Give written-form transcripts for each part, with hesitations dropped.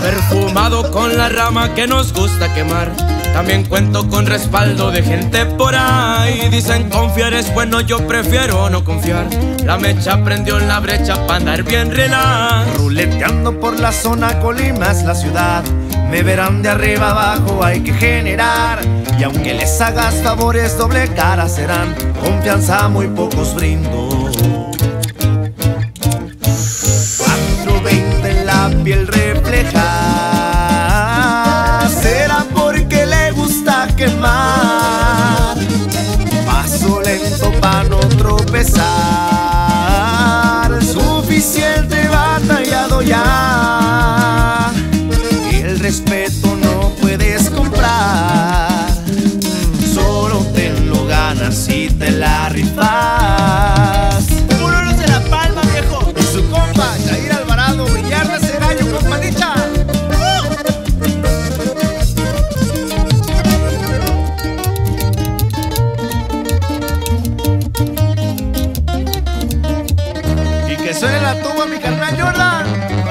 perfumado con la rama que nos gusta quemar. También cuento con respaldo de gente por ahí. Dicen confiar es bueno, yo prefiero no confiar. La mecha prendió en la brecha para andar bien relax. Ruleteando por la zona, Colima es la ciudad. Me verán de arriba abajo, hay que generar. Y aunque les hagas favores, doble cara serán. Confianza muy pocos brindo. 420 en la piel refleja. Será porque le gusta quemar. Paso lento pa' no tropezar. Suficiente batallado ya. El respeto no puedes comprar. Solo te lo ganas si te la rifas. ¡Puro Los de La Palma, viejo! Y su compa, Jair Alvarado, Villar de Cerayo, compadita. Y que suene la tuba, mi carnal Jordan.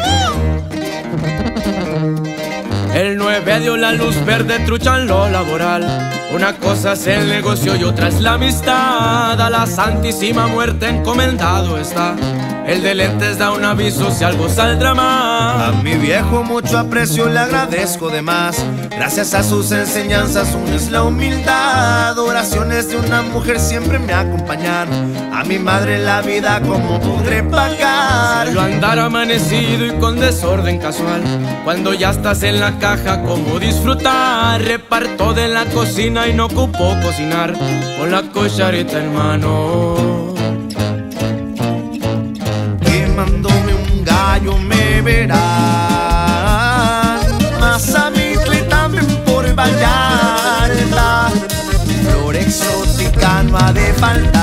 El 9 dio la luz verde, trucha en lo laboral. Una cosa es el negocio y otra es la amistad. A la santísima muerte encomendado está. El de lentes da un aviso si algo saldrá mal. A mi viejo mucho aprecio, le agradezco de más. Gracias a sus enseñanzas una es la humildad. Oraciones de una mujer siempre me acompañan. A mi madre la vida como podré pagar. Solo andar amanecido y con desorden casual. Cuando ya estás en la caja, como disfrutar. Reparto de la cocina y no ocupo cocinar. Con la cucharita en mano. Quemándome un gallo me verán. Mazamitli también por Vallarta. Flor exótica no ha de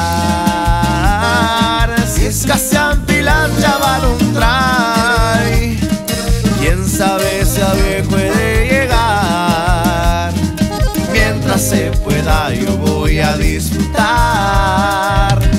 faltar. Si es Caseampi, la chavalón trae. Quién sabe si a viejo puede llegar. Mientras se pueda yo voy a disfrutar.